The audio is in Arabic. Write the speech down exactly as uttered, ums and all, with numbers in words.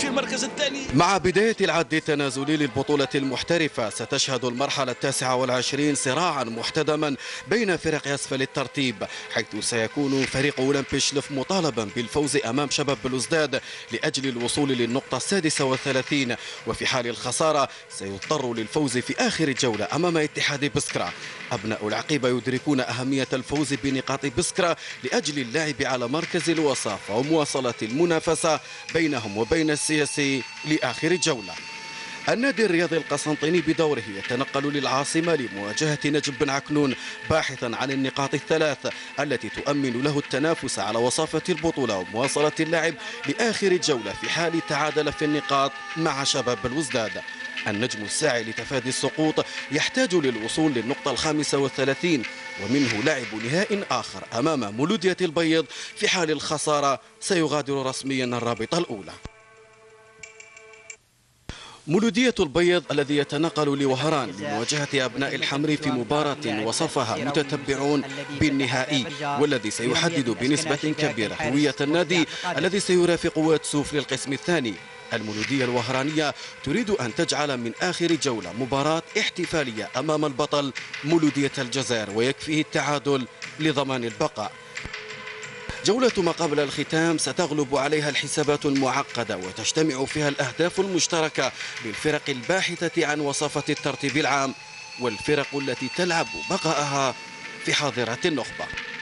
في المركز الثاني. مع بداية العد التنازلي للبطولة المحترفة ستشهد المرحلة التاسعة والعشرين صراعا محتدما بين فرق أسفل الترتيب، حيث سيكون فريق أولمبي شلف مطالبا بالفوز أمام شباب بلوزداد لأجل الوصول للنقطة السادسة والثلاثين، وفي حال الخسارة سيضطر للفوز في آخر الجولة أمام اتحاد بسكرة. أبناء العقيبة يدركون أهمية الفوز بنقاط بسكرة لأجل اللعب على مركز الوصافة ومواصلة المنافسة بينهم وبين السياسي لآخر الجولة. النادي الرياضي القسنطيني بدوره يتنقل للعاصمة لمواجهة نجم بن عكنون باحثا عن النقاط الثلاث التي تؤمن له التنافس على وصافة البطولة ومواصلة اللعب لآخر الجولة في حال تعادل في النقاط مع شباب بلوزداد. النجم الساعي لتفادي السقوط يحتاج للوصول للنقطة الخامسة والثلاثين، ومنه لعب نهائي آخر أمام مولودية البيض. في حال الخسارة سيغادر رسميا الرابطة الأولى. مولودية البيض الذي يتنقل لوهران لمواجهة أبناء الحمر في مباراة وصفها متتبعون بالنهائي، والذي سيحدد بنسبة كبيرة هوية النادي الذي سيرافق واتسوف للقسم الثاني. المولودية الوهرانية تريد أن تجعل من آخر جولة مباراة احتفالية أمام البطل مولودية الجزائر، ويكفيه التعادل لضمان البقاء. جولة ما قبل الختام ستغلب عليها الحسابات المعقدة وتجتمع فيها الأهداف المشتركة للفرق الباحثة عن وصافة الترتيب العام والفرق التي تلعب بقاءها في حاضرة النخبة.